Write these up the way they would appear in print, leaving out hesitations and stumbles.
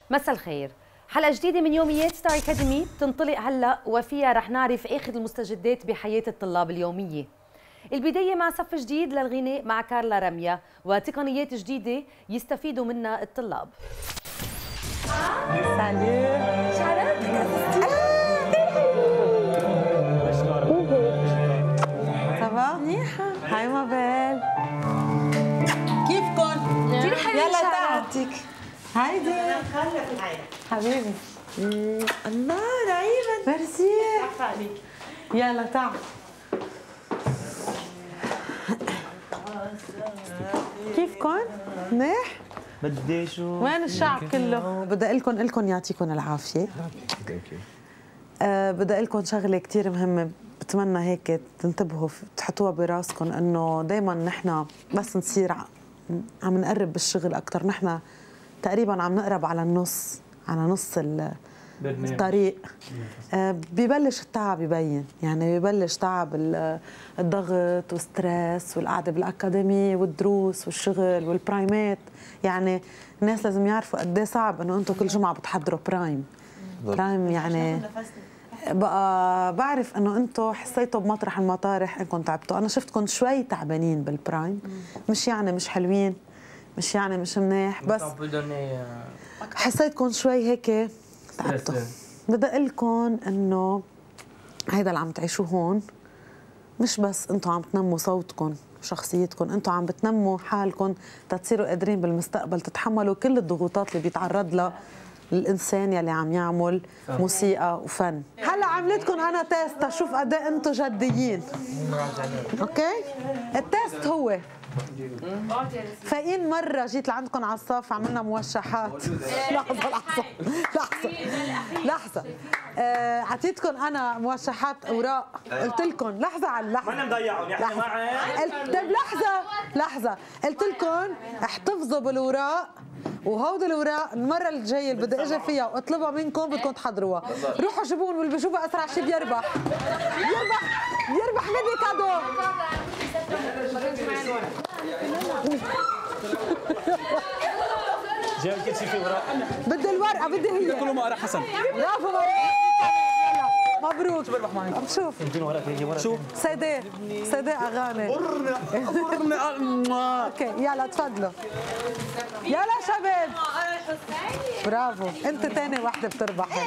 مساء الخير. حلقة جديدة من يوميات ستار أكاديمي بتنطلق هلا وفيها رح نعرف آخر المستجدات بحياة الطلاب اليومية. البداية مع صف جديد للغناء مع كارلا راميا وتقنيات جديدة يستفيدوا منها الطلاب. صباح منيحة. هاي مابيل، كيفكن؟ يلا تعالي. هايدي حبيبي. الله نعيمة ميرسي. يلا تعال. كيفكن؟ منيح؟ بدي شو وين الشعب كله؟ بدي اقول لكم يعطيكم العافية. بدي اقول لكم شغلة كثير مهمة، بتمنى هيك تنتبهوا تحطوها براسكم، انه دائما نحن بس نصير عم نقرب بالشغل اكثر، نحن تقريبا عم نقرب على نص الطريق. ببلش التعب يبين، يعني ببلش تعب الضغط والستريس والقعده بالاكاديمي والدروس والشغل والبرايمات. يعني الناس لازم يعرفوا قد ايه صعب انه انتم كل جمعه بتحضروا برايم. يعني بقى بعرف انه انتم حسيتوا بمطرح المطارح انكم تعبتوا. انا شفتكم شوي تعبانين بالبرايم، مش يعني مش حلوين، مش يعني مش منيح، بس حسيتكم شوي هيك تعبتوا. بدي اقول لكم انه هيدا اللي عم تعيشوه هون مش بس انتم عم تنموا صوتكم وشخصيتكم، انتم عم بتنموا حالكم تتصيروا قادرين بالمستقبل تتحملوا كل الضغوطات اللي بيتعرض لها الانسان يلي عم يعمل موسيقى وفن. هلا عملتكم انا تيست اشوف قد ايه انتم جديين. اوكي؟ التيست هو فاين مرة جيت لعندكم على الصف عملنا موشحات. لحظة عطيتكم انا موشحات اوراق، قلت لكم لحظة على اللحظة، ما مضيعهم يعني معي. طيب لحظة قلت لكم احتفظوا بالاوراق، وهودي الاوراق المرة الجاية اللي بدي اجي فيها واطلبها منكم بدكم تحضروها. روحوا جيبون، واللي بيجيبها اسرع شيء بيربح ميدي كادو. جاي كل شيء في ورق. بدي الورقة، بدي هي كله ما أرى حسن. برافو مبروك. عم شوف شو سيدي اغاني. اوكي يلا تفضلوا. يلا شباب برافو. انت تاني وحده بتربحي.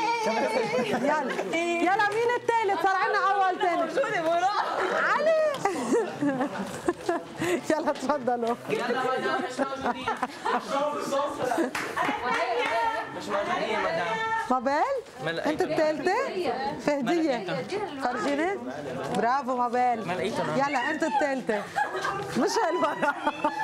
يلا مين الثالث؟ صار عندنا اول ثاني. علي. يلا تفضلوا. مابيل انت الثالثة؟ في هدية فرجيني. برافو مابيل. يلا انت الثالثة، مش هالمرة.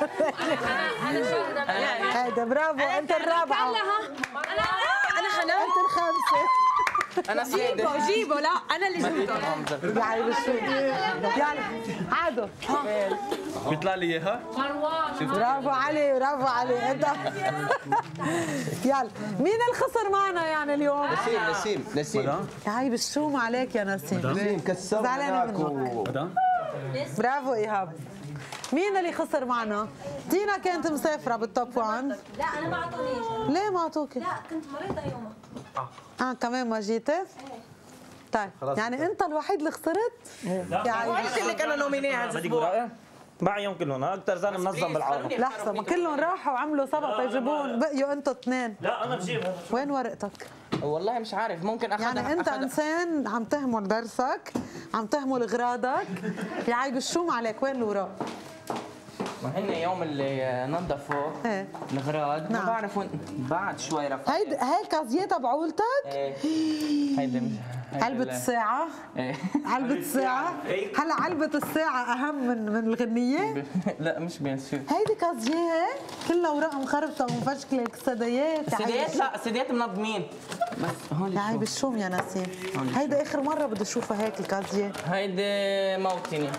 هيدا برافو. انت الرابعة. انا حنان. انت الخامسة. انا جيبه لا انا اللي جبته. يعني بالشو. يلا عادوا. بيطلع لي اياها. برافو علي انت. يلا مين الخسر معنا يعني اليوم؟ نسيم. هاي بالشوم عليك يا نسيم. نسيم كسر زعلانة منك. برافو ايهاب. مين اللي خسر معنا؟ دينا كانت مسافرة بالتوب 1. لا انا ما اعطونيش. ليه ما اعطوكي؟ لا كنت مريضة يومها. كمان ما جيتي؟ طيب يعني انت الوحيد اللي خسرت؟ وانا قلت لك انا نوميني هذا الاسبوع. بعيهم كلهم اكثر زلمه منظم بالعالم. لحظة، ما كلهم راحوا وعملوا سبق يجيبون، بقيوا انتوا اثنين. لا انا بجيبها. وين ورقتك؟ والله مش عارف، ممكن اخذها. يعني انت انسان عم تهمل درسك، عم تهمل اغراضك، يا عيب الشوم عليك. وين الاوراق؟ ما هن يوم اللي نظفوا الاغراض. نعم. ما بعرف وين بعد شوي رفعت. هي الكازيه تبعولتك؟ هيدي مش علبة الساعة. علبة الساعة. هلا علبة الساعة أهم من الغنية؟ لا مش بينسوا. هيدي كازيه كلها أوراق مخربطة ومفشكلة. السديات لا السديات منظمين بس هون. يا عيب الشوم يا نسيم. هيدي آخر مرة بدي أشوفها هيك الكازيه. هيدي موتني.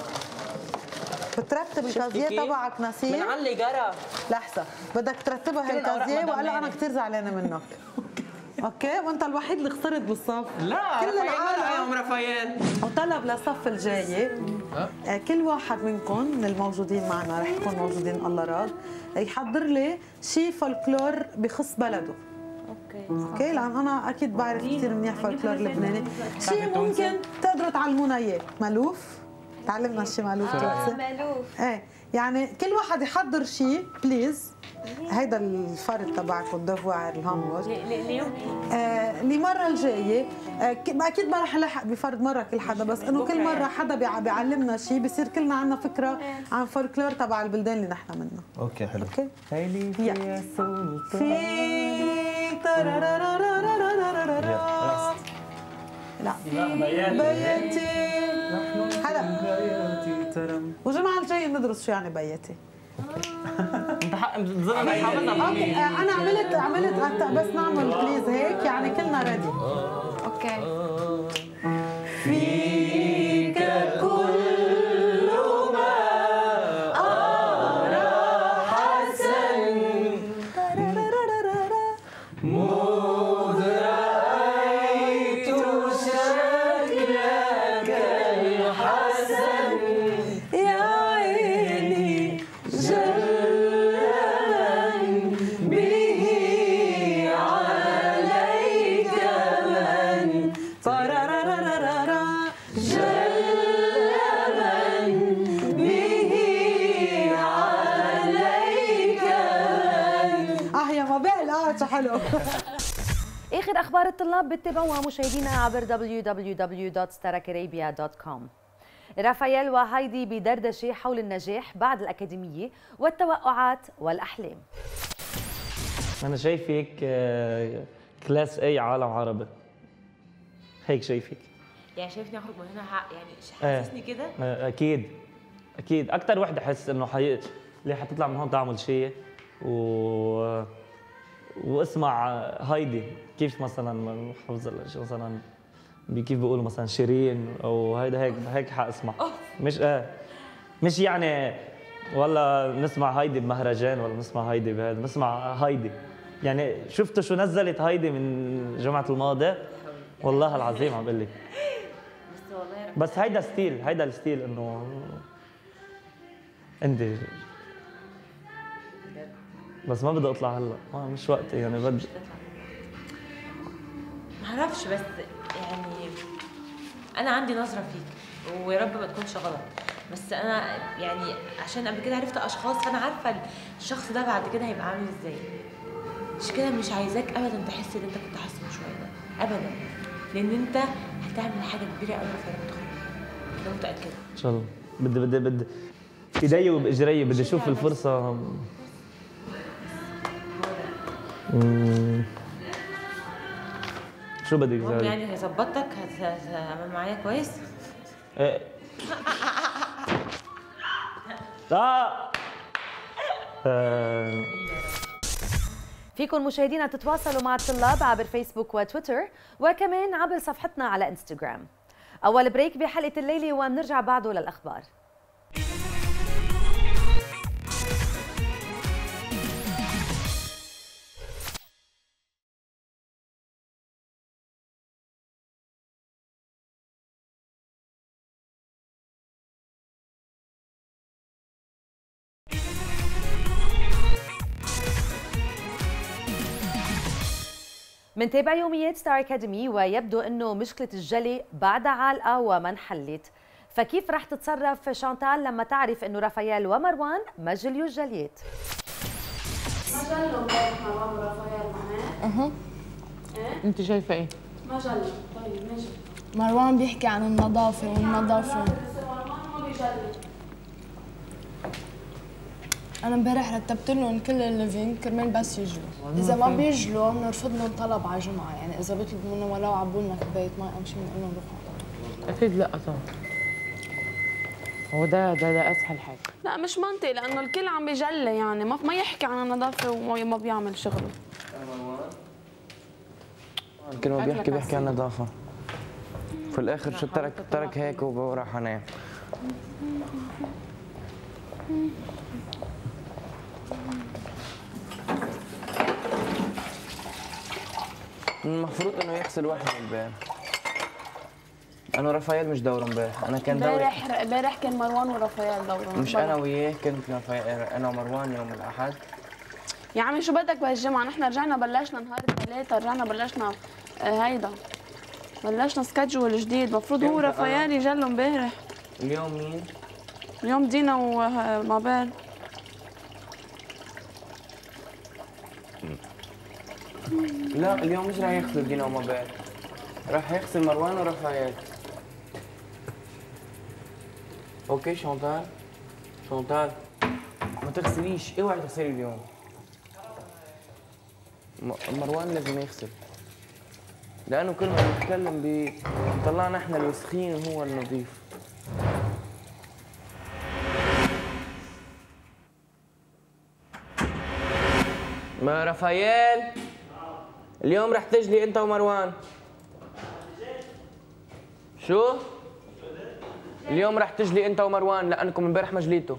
بترتب الكازيه تبعك نسيم؟ من علي قرا. لحظة بدك ترتبها هي الكازيه وقال أنا كثير زعلانة منك. اوكي وانت الوحيد اللي خسرت بالصف. لا كل العالم رفايل. وطلب للصف الجاي كل واحد منكم من الموجودين معنا رح يكون موجودين الله راد يحضر لي شيء فولكلور بخص بلده. اوكي لان انا اكيد بعرف كثير منيح فولكلور لبناني. شيء ممكن تقدروا تعلمونا اياه. مالوف تعلمنا شيء مالوف. مالوف. ايه يعني كل واحد يحضر شيء بليز. هيدا الفرد تبعكم الدفوار الهوم وورك المره الجايه. اكيد ما رح نلحق بفرد مره كل حدا، بس انه كل مره حدا بيعلمنا شيء بصير كلنا عندنا فكره عن فولكلور تبع البلدان اللي نحن منها. اوكي حلو. اوكي هيلي يا سلطان في لا بياتي هلا وجمعة الجاي ندرس شو يعني بياتي. انت حق بتظن اوكي انا عملت بس نعمل بليز هيك يعني كلنا ريدي. اوكي. فيك كل ما أرى حسن مذ رأيت شكلك الحسن يا عيني جلا به عليك من فرارارارا جلا به عليك من يا ما بقى حلو. آخر أخبار الطلاب بتتابعوها مشاهدينا عبر www.staracarabia.com. رافائيل وهايدي بدردشة حول النجاح بعد الأكاديمية والتوقعات والأحلام. انا شايفك كلاس اي عالم عربي. هيك شايفك. يعني شايفني اخرج من هنا يعني حاسسني كده؟ اكيد اكثر وحده حس انه اللي حتطلع من هون تعمل شيء واسمع هايدي كيف مثلا حفظ مثلا كيف بيقولوا مثلا شيرين او هيك حاسمع. مش يعني والله نسمع هايدي بمهرجان ولا نسمع هايدي بهذا، نسمع هايدي. يعني شفتوا شو نزلت هايدي من جمعة الماضي؟ والله العظيم عم بقول لك. بس هيدا الستيل انه انت بس ما بدي اطلع هلا، مش وقتي يعني بدي. ما بعرفش بس يعني انا عندي نظرة فيك ويا رب ما تكونش غلط، بس انا يعني عشان قبل كده عرفت اشخاص فانا عارفة الشخص ده بعد كده هيبقى عامل ازاي. مش كده مش عايزاك ابدا تحس اللي انت كنت حاسه من شوية ده ابدا، لان انت هتعمل حاجة كبيرة قوي في المتخرج. انا متأكدة ان شاء الله. بدي ايدي وباجري بدي اشوف الفرصة. شو بدك المهم يعني ظبطتك هتعمل معايا كويس؟ ايه لا فيكم مشاهدينا تتواصلوا مع الطلاب عبر فيسبوك وتويتر وكمان عبر صفحتنا على انستغرام. أول بريك بحلقة الليلة وبنرجع بعده للأخبار. منتابع يوميات ستار أكاديمي ويبدو أنه مشكلة الجلي بعدها عالقة وما انحلت، فكيف رح تتصرف شانتال لما تعرف أنه رافائيل ومروان ما جليوا الجليات؟ ما جلوا امبارح مروان ورافائيل معنا. انت شايفه ايه؟ ما جلوا. طيب ماشي. مروان بيحكي عن النظافة والنظافة. مروان ما بيجلي. أنا امبارح رتبت لهم كل الليفينج كرمال بس يجوا، إذا ما بيجلوا بنرفض لهم طلب على جمعة، يعني إذا بيطلبوا منا ولو عبوا لنا كوباية مي أو شيء بنقول لهم روحوا. أكيد لا طبعا. هو ده أسهل حاجة. لا مش منطقي لأنه الكل عم بيجلي، يعني ما يحكي عن النظافة وما بيعمل شغله. كل ما بيحكي عن النظافة. في الآخر شو ترك هيك وراح أنام. المفروض انه يغسل واحد امبارح. انا ورافائيل مش دوره امبارح، انا كان دوري امبارح كان مروان ورافائيل دوره. مش انا وياه، كنت انا ومروان يوم الاحد يا عمي شو بدك بهالجمعة؟ نحن رجعنا بلشنا نهار الثلاثة، رجعنا بلشنا هيدا بلشنا سكادجول جديد، المفروض هو رافائيل يجلوا امبارح. اليوم مين؟ اليوم دينا ومابيل. لا اليوم مش راح يغسل دينا ومابيل، راح يغسل مروان ورافائيل. اوكي شونتال؟ شونتال ما تغسليش، اوعي تغسلي اليوم. مروان لازم يغسل، لأنه كل ما نتكلم بطلعنا احنا الوسخين وهو النظيف. ما رافائيل اليوم رح تجلي انت ومروان. شو؟ اليوم رح تجلي انت ومروان لانكم امبارح ما جليتوا.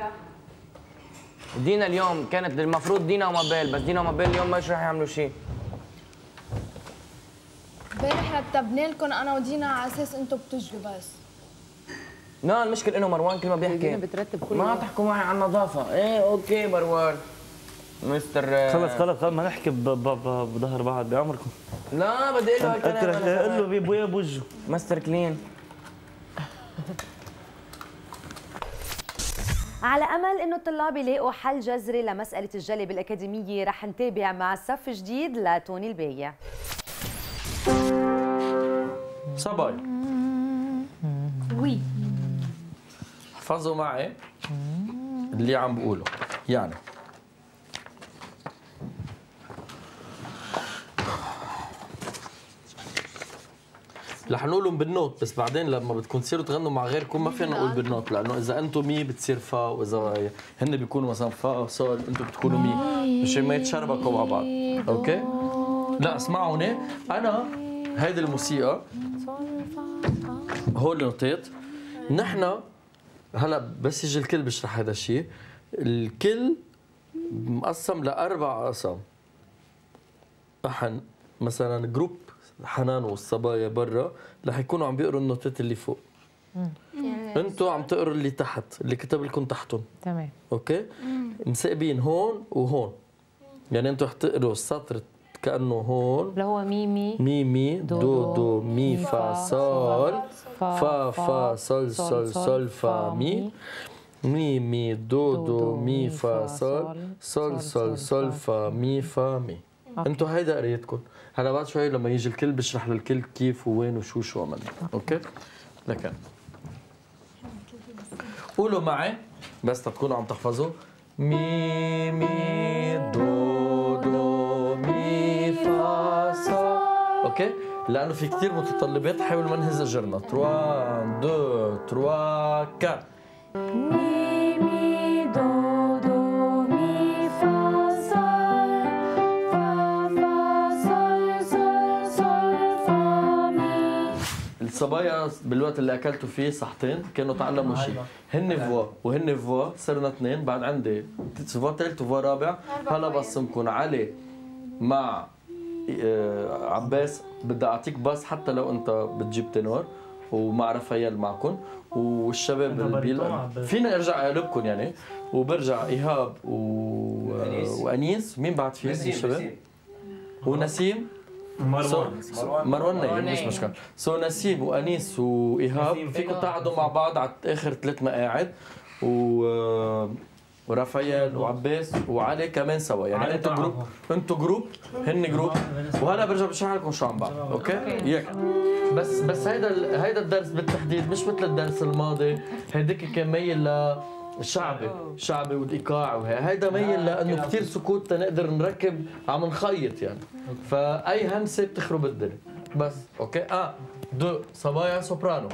دينا اليوم كانت المفروض دينا ومابيل، بس دينا ومابيل اليوم مش رح يعملوا شيء. امبارح رتبنا لكم انا ودينا على اساس انتم بتجوا بس. لا المشكلة انه مروان كل ما بيحكي بترتب كل ما تحكوا معي عن النظافة. ايه اوكي مروان مستر خلص ما نحكي بظهر بعض بعمركم. لا بدي اقول له هالكلام. قول له بويا بوجهه مستر كلين. على امل انه الطلاب يلاقوا حل جذري لمساله الجلي بالاكاديميه، رح نتابع مع صف جديد لتوني البايع. صباي وي احفظوا معي اللي عم بقوله. يعني رح نقولهم بالنوت، بس بعدين لما بدكم تصيروا تغنوا مع غيركم ما فينا نقول بالنوت، لانه اذا انتم مي بتصير فا، واذا هن بيكونوا مثلا فا صول انتم بتكونوا مي، مشان ما يتشربكوا مع بعض. اوكي؟ لا اسمعوني، انا هيدي الموسيقى هول النوتات، نحن هلا بس يجي الكل بيشرح هذا الشيء، الكل مقسم لاربع اقسام. مثلا جروب حنان والصبايا برا رح يكونوا عم بيقروا النوتات اللي فوق. انتم عم تقروا اللي تحت، اللي كتب لكم تحتهم. تمام. اوكي؟ مسقبين هون وهون. يعني انتم رح تقروا السطر كانه هون اللي هو مي مي مي دو دو مي فا صول فا فا صول صول صول فا مي مي مي دو دو مي فا صول صول صول صول فا مي فا مي. انتم هيدا قريتكم. هلا بعد شوي لما يجي الكل بشرح للكل كيف ووين وشو عملنا. اوكي؟ لكن قولوا معي بس تكونوا عم تحفظوا. مي مي دو دو مي فا صول. اوكي؟ لانه في كثير متطلبات، حاول ما نهز اجرنا. 3 2 3 4 مي مي دو دو مي فا صول فا فا صول صول صول فا مي. الصبايا بالوقت اللي اكلتوا فيه صحتين كانوا تعلموا شيء، هن فوا وهن فوا، صرنا اثنين، بعد عندي فوا ثالث وفوا رابع. هلا بصمكم علي مع عباس، بدي اعطيك باص حتى لو انت بتجيب تنور، ومع رافائيل معكم والشباب اللي فينا ارجع اقلبكم يعني، وبرجع ايهاب وانيس. مين بعد في الشباب؟ ونسيم مروان نايم مش مشكلة. نسيم وانيس وايهاب فيكم تقعدوا مع بعض على اخر 3 مقاعد، ورافائيل وعباس وعلي كمان سوا. يعني انتوا جروب هن جروب. وهلا برجع بشرح لكم شو عم بعمل. اوكي؟ ياك بس هيدا الدرس بالتحديد مش مثل الدرس الماضي، هيديك كان ميل الشعبي والايقاع، وهيدا ميل لانه كثير سكوت تنقدر نركب عم نخيط يعني، فاي همسه بتخرب الدنيا. بس اوكي؟ 2 صبايا سوبرانو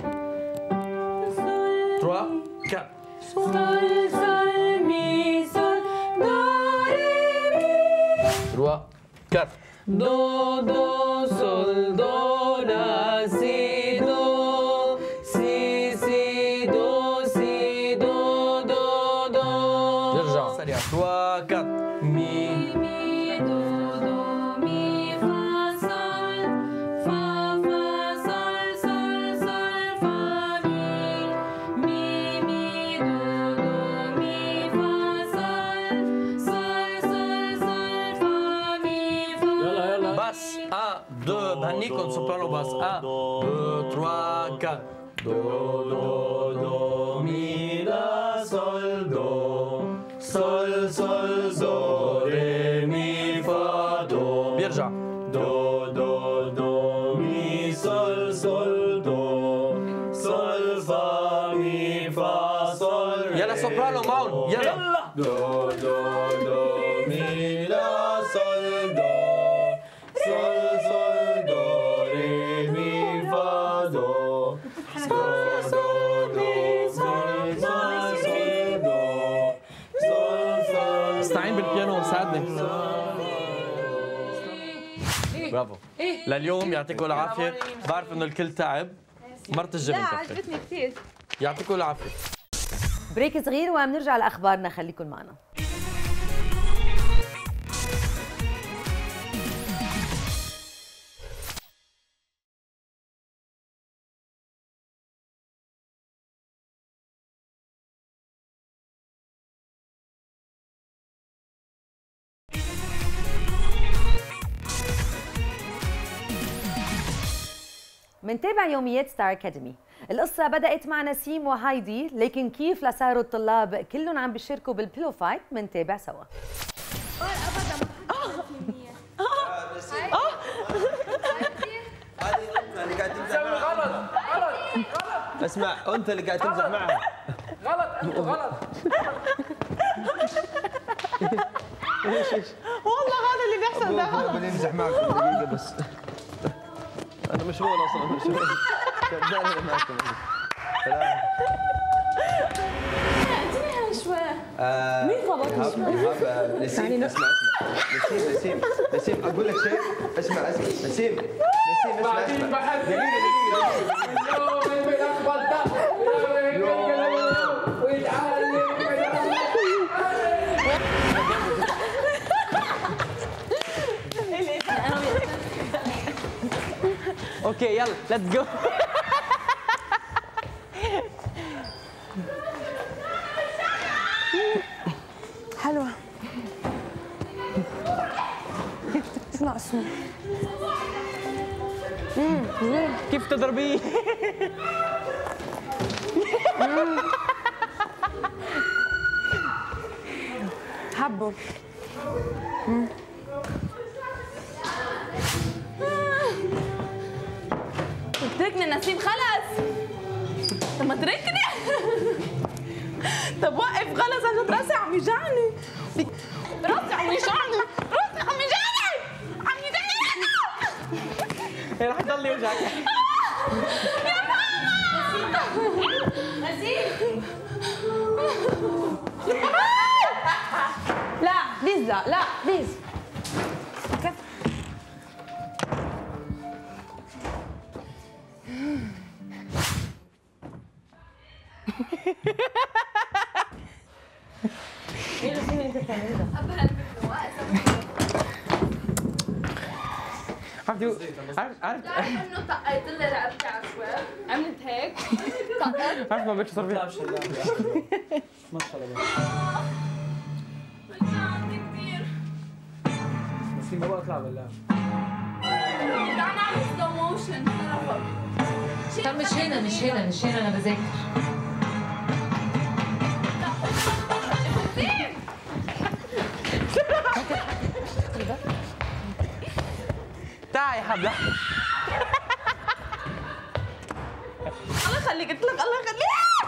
3 4 صول صول مي صول دو ري مي 3 4 دو دو صول دو لا سي دو سي سي دو سي دو دو دو. نرجع سريع 3 4 مي مي دو دو مي فا صول فا فا صول صول صول فا مي مي مي دو دو مي فا صول صول صول فينيكم سوبرانو باس 1 2 3 4 دو دو دو مي لا سول دو سول سول دو ري مي فا دو بيرجع دو دو دو مي سول سول دو سول فا مي فا سول يلا سوبرانو معهم يلا دو دو دو مي لا سول دو سول سول دو ري مي فا دو استعين بالبيانو ساعدني. برافو. لليوم يعطيكم العافيه، بعرف انه الكل تعب. مرت الجبن لا كفي. عجبتني كثير. يعطيكم العافيه. بريك صغير وبنرجع لاخبارنا، خليكم معنا. منتابع يوميات ستار اكاديمي. القصة بدأت مع نسيم وهايدي، لكن كيف لصاروا الطلاب كلهم عم بيشاركوا بالبيلو فايت منتابع سوا. اللي قاعد تمزح معها غلط. اسمع، انت اللي قاعد تمزح معها غلط. انتوا غلط. ايش والله هذا اللي بيحصل ده غلط. بدي امزح معك دقيقة بس. انا مشغول اصلا مشغول. شغال معكم. شوي. مين خبطني شوي؟ نسيم اسمع نسيم اقول لك شيء. اسمع نسيم اسمع اوكي يلا ليتس جو. حلوة. شو ناقصه؟ كيف تضربيه؟ حبه. اتركني نسيم خلص. طب ما اتركني. طب وقف خلص عشان راسي عم يوجعني. راسي عم يوجعني. رح يضل يوجعك. يا ماما. نسيم. لا بليز لا بليز. ايه الرسم اللي انت بتعمله ده؟ عرفت انه طقيت لي رقبتي على شوي، عملت هيك طقت. عرفت ما بدك تصير فيها. ما شاء الله. كثير. نسيم ما بقى اطلع بالله. تعال نعمل سلو موشن. طب مش هنا انا بذاكر. تعي حبلة. الله يخليك، قلت لك الله يخليك.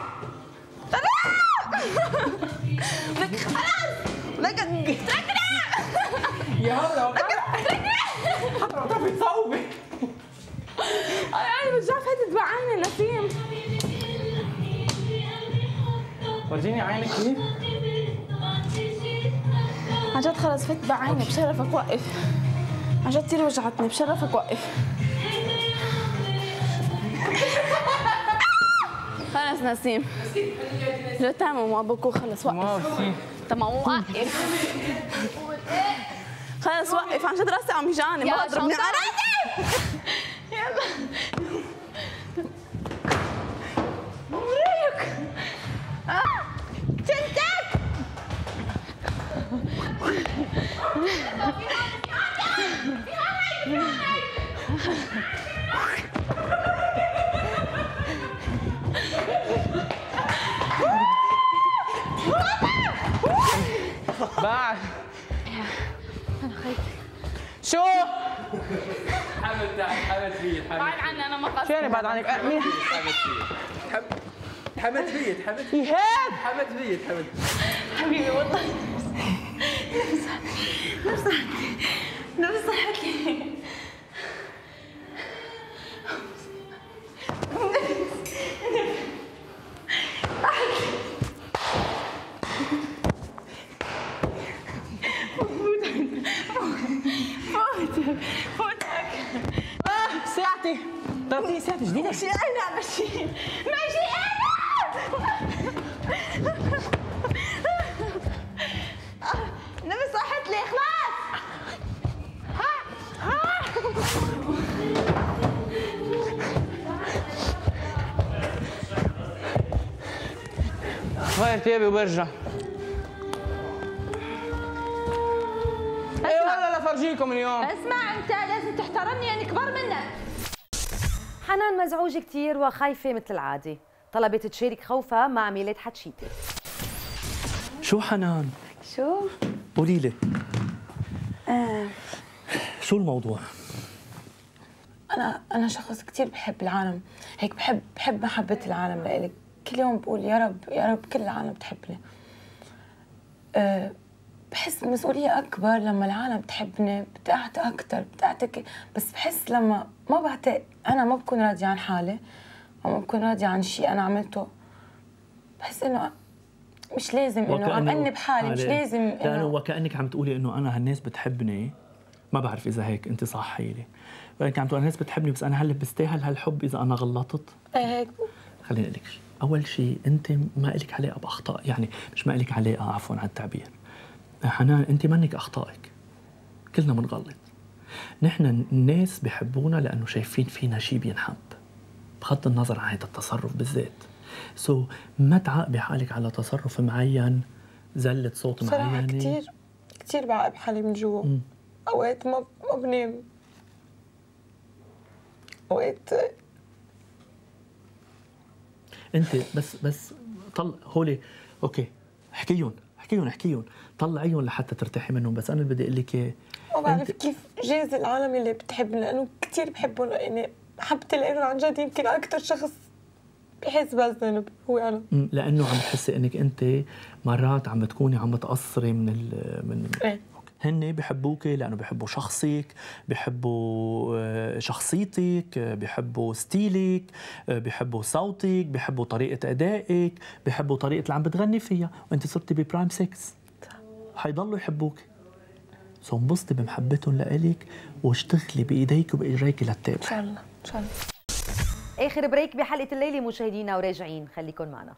لك خلاص. لك اتركني. يا هلا اتركني. حتى لو تعرفي تصوبي. انا رجعت فتت بعيني نسيم. ورجيني عينك كيف؟ عن جد خلص فت بعيني، بشرفك وقف. عن جد كثير وجعتني، بشرفك وقف. خلص نسيم. جد تمام ابوكو خلص وقف. تمام وقف. خلص وقف، عن جد راسي عم يجاني، ما اضربني على راسي. يلا. مريك. تنتك. في هاي شو؟ حمد تعال حمد فيد بعد عني انا ما قصدي. شو يعني بعد عنك؟ مين؟ حمد فيد ايهاب حمد فيد حبيبي والله نفس حكي ساعتي 30 ساعة جديدة. ماشي انا ماشي انا نفس صحت لي خلاص. غير ثيابي وبرجع. ايه ولا فرجيكم اليوم. اسمع انت لازم تحترمني يعني كبر منك. حنان مزعوجة كتير وخايفة مثل العادة، طلبت تشارك خوفها مع ميلاد حتشيتي. شو حنان؟ شو؟ قولي لي شو الموضوع؟ أنا شخص كتير بحب العالم، هيك بحب محبة العالم لإلي، كل يوم بقول يا رب يا رب كل العالم تحبني. بحس مسؤولية أكبر لما العالم تحبني، بدي أعطي أكثر، بدي أعطي، بس بحس لما ما بعطي أنا ما بكون راضية عن حالي أو ما بكون راضية عن شيء أنا عملته، بحس إنه مش لازم إنه عم أنب حالي، مش لازم لأنه وكأنك عم تقولي إنه أنا هالناس بتحبني، ما بعرف إذا هيك أنت صحي لي، وأنك عم تقولي الناس بتحبني بس أنا هل بستاهل هالحب إذا أنا غلطت؟ هيك. خليني أقول لك شيء، أول شيء أنت ما إلك علاقة بأخطاء، يعني مش ما إلك علاقة عفواً عن التعبير. حنان أنت منك أخطائك، كلنا بنغلط. نحن الناس بحبونا لأنه شايفين فينا شيء بينحب، بغض النظر عن هذا التصرف بالذات. ما تعاقبي حالك على تصرف معين، زلة صوت معينة. صراحة كثير بعاقب حالي من جوا. أوقات ما بنام، أوقات أنت بس طلع هولي أوكي، احكيهم طلعيهم لحتى ترتاحي منهم. بس أنا اللي بدي أقول لك إياه، ما بعرف كيف جاز العالم اللي بتحبني، لأنه كثير بحبهم، يعني محبتي لإلهم عن جد يمكن أكثر شخص بحس بالذنب هو أنا. لأنه عم تحسي إنك أنت مرات عم بتكوني عم تقصري من إيه؟ هن بيحبوك لأنه بيحبوا شخصك، بيحبوا شخصيتك، بيحبوا ستيلك، بيحبوا صوتك، بيحبوا طريقة أدائك، بيحبوا طريقة اللي عم بتغني فيها، وأنت صرتي ببرايم 6 حيضلوا يحبوك. انبسطي بمحبتهم لإلك واشتغلي بإيديك وبإجريك للتابع. إن شاء الله إن شاء الله. آخر بريك بحلقة الليلة مشاهدينا وراجعين، خليكن معنا.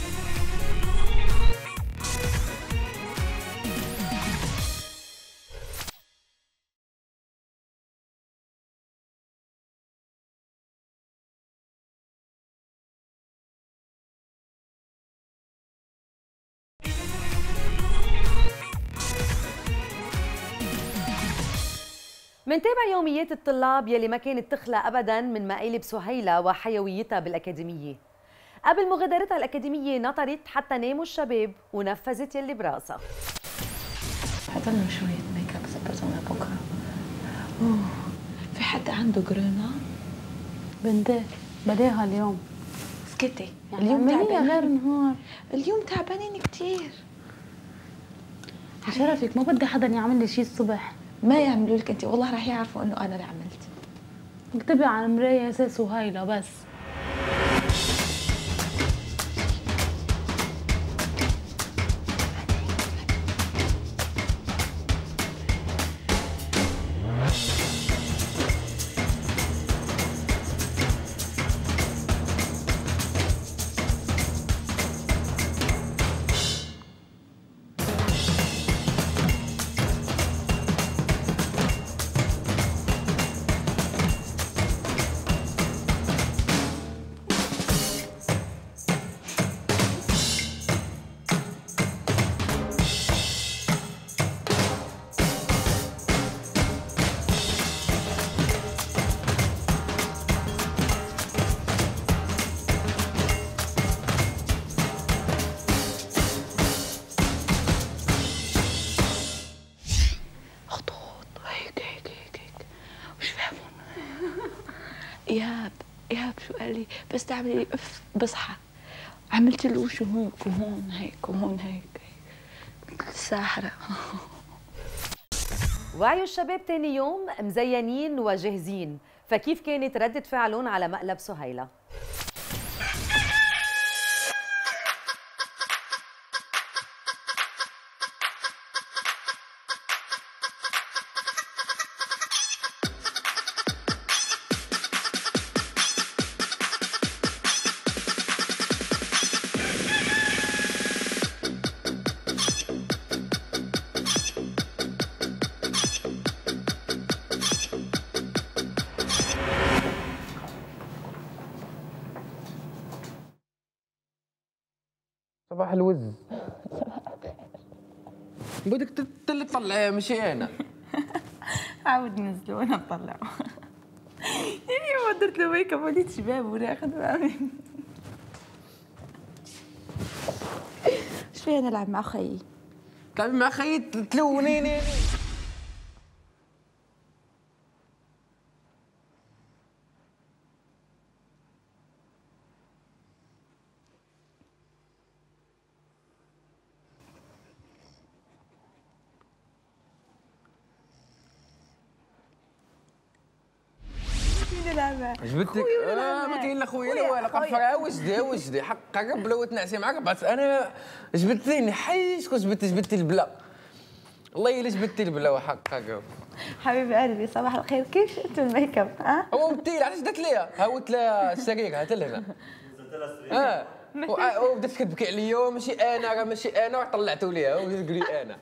منتابع يوميات الطلاب يلي ما كانت تخلى أبداً من مقالب سهيلة وحيويتها بالأكاديمية. قبل مغادرتها الأكاديمية نطرت حتى ناموا الشباب ونفذت يلي براسها. حضرنا شوية ميك اب ظبطونا بكرة. في حد عنده جرينا؟ بديها اليوم. اسكتي، يعني اليوم تعبانين غير نهار. اليوم تعبانين كثير. شرفك ما بدي حدا يعمل لي شيء الصبح. ما يعملوا لك انت، والله راح يعرفوا انه انا اللي عملت. اكتبي على المرايه اساس وهيلا بس. بس تعملي لي اف بصحى. عملت له وشه هيك وهون هيك وهون هيك. ساحرة. وعيوا الشباب تاني يوم مزينين وجاهزين، فكيف كانت ردة فعلهم على مقلب سهيلة؟ صباح الوز. بدك تطلعي مشي انا. عاود نزلوا وانا بطلعه. يعني ما درت له ميك اب وليت شباب وناخذ معي. ايش فيها نلعب مع خيي؟ تلعبي مع خيي تلونيني. ايش بدك؟ ما كاين لا خويا لا والو قفره وجدي حقك بلا تنعسي معك بس انا جبدتيني حي شكون جبدتي البلا والله الا جبدتي البلا وحقك حبيبي قلبي صباح الخير. كيف انت الميك اب؟ ها؟ هو متيل علاش درت ليها؟ هاوت لها السرير هات لها هنا وبدات تبكي عليا ماشي انا راه ماشي انا وطلعتو ليها وتقولي انا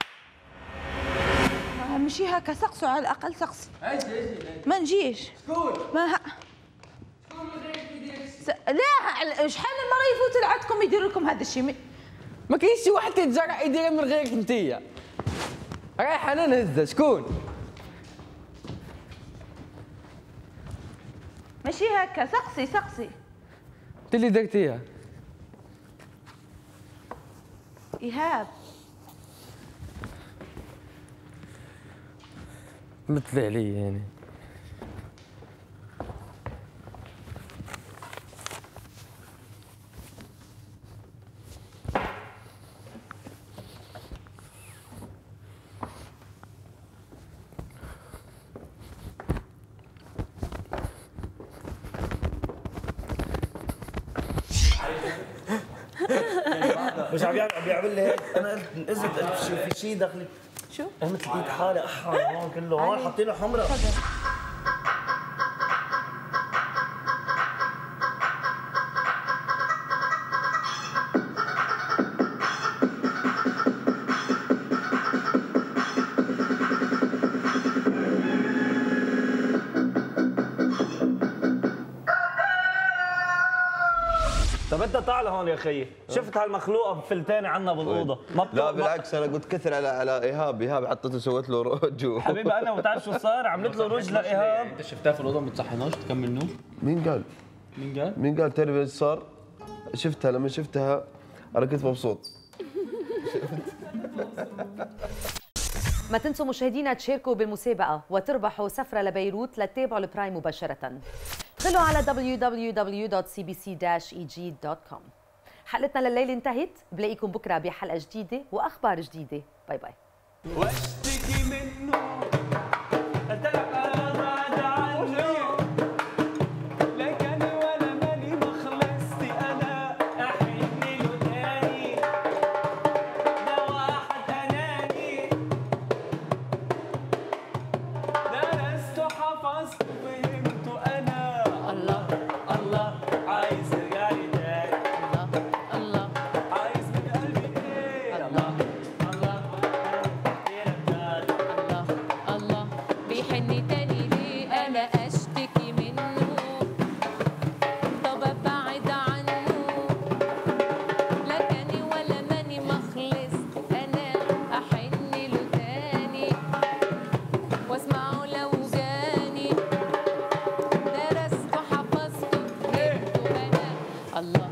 مشي هكا سقسوا على الاقل سقسي. ما نجيش. شكون؟ ما لا شحال من مره يفوت لعندكم يديروا لكم هذا الشيء. ما كاينش شي واحد تيتجرأ يديرها من غيرك انتيا. رايحه انا نهزها شكون؟ ماشي هكا سقسي سقسي. انت اللي درتيها. ايهاب مثلي علي يعني. مش عم بيعمل لي هيك. انا قلت نزلت قلت في شيء داخلي. شو؟ قمت لقيت حالي احمر هون كله هون حاطين له حمراء. طب انت تعال هون يا خيي، شفت هالمخلوقه بفلتانه عنا بالاوضه لا بالعكس انا قلت كثر على ايهاب حطيته سويت له رج حبيبي انا وتعرف شو صار؟ عملت له رج لايهاب. انت شفتها في الاوضه ما بتصحيناش تكمل نوم؟ مين قال تعرف ايش صار؟ شفتها لما شفتها انا كنت مبسوط. ما تنسوا مشاهدينا تشاركوا بالمسابقة وتربحوا سفرة لبيروت لتتابعوا البرايم مباشرة. ادخلوا على www.cbc-eg.com. حلقتنا لليل انتهت، بلاقيكم بكرة بحلقة جديدة وأخبار جديدة. باي باي. واشتكي منه الله